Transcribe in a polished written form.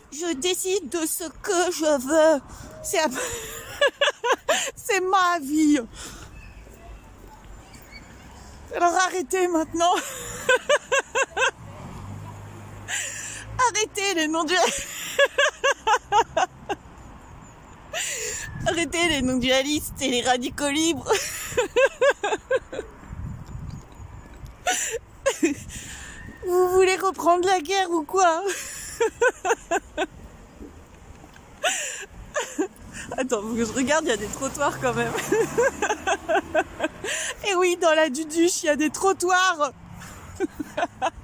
Je décide de ce que je veux. C'est ma vie. Alors arrêtez maintenant. Arrêtez les Arrêtez les non-dualistes et les radicaux libres. Vous voulez reprendre la guerre ou quoi? Attends, faut que je regarde, il y a des trottoirs quand même. Et oui, dans la Duduche, il y a des trottoirs.